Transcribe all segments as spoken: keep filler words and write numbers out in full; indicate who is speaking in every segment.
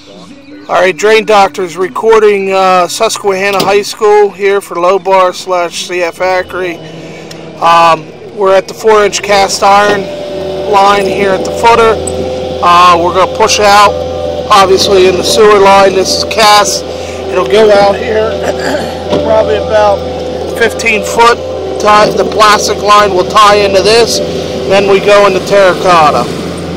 Speaker 1: Alright, Drain Doctors recording uh, Susquehanna High School here for Lobar slash C F Acri. Um, we're at the four inch cast iron line here at the footer. Uh, we're going to push out, obviously, in the sewer line. This is cast. It'll go out here probably about fifteen foot. Tie, the plastic line will tie into this. Then we go into terracotta.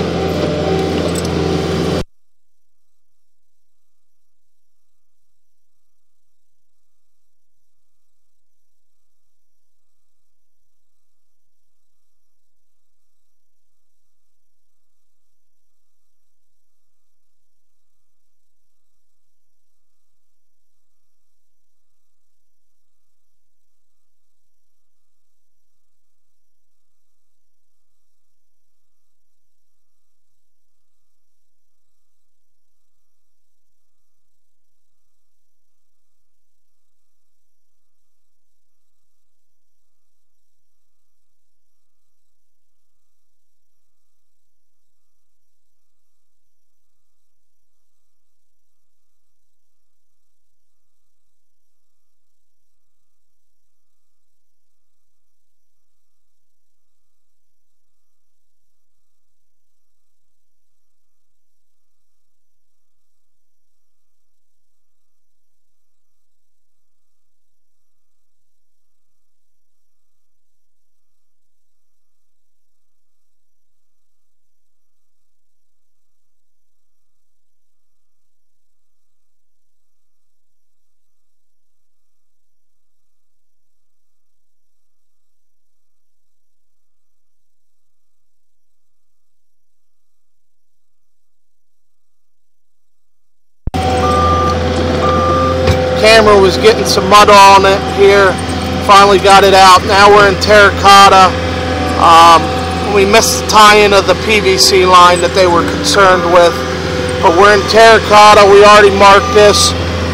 Speaker 1: Camera was getting some mud on it here. Finally got it out. Now we're in terracotta. Um, we missed the tie-in of the P V C line that they were concerned with, but we're in terracotta. We already marked this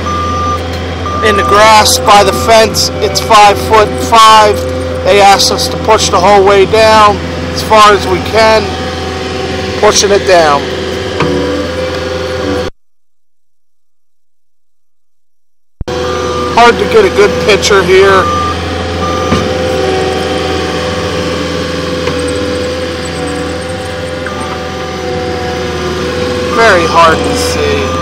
Speaker 1: in the grass by the fence. It's five foot five. They asked us to push the whole way down as far as we can. Pushing it down. Hard to get a good picture here. Very hard to see.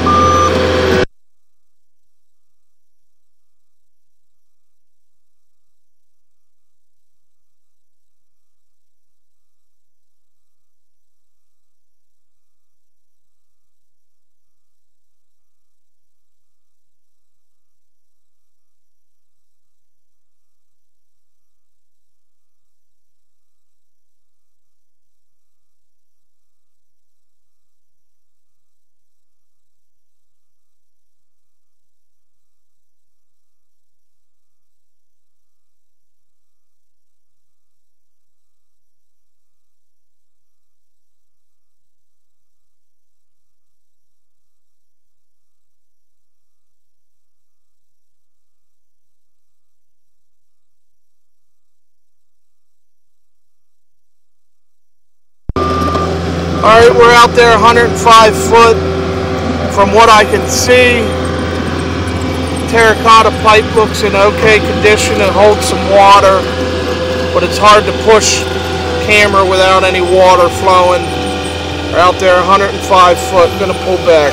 Speaker 1: Alright, we're out there one hundred five foot. From what I can see, terracotta pipe looks in okay condition and holds some water, but it's hard to push camera without any water flowing. We're out there one hundred five foot, gonna pull back.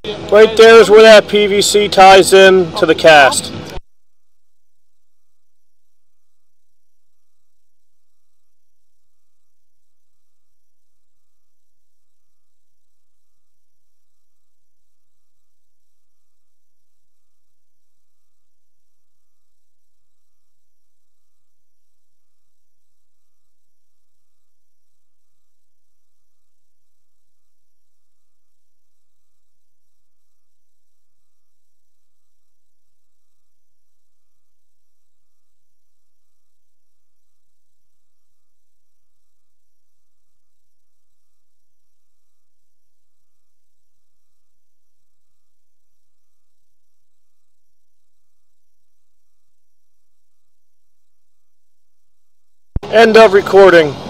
Speaker 2: Right there is where that P V C ties in to the cast. End of recording.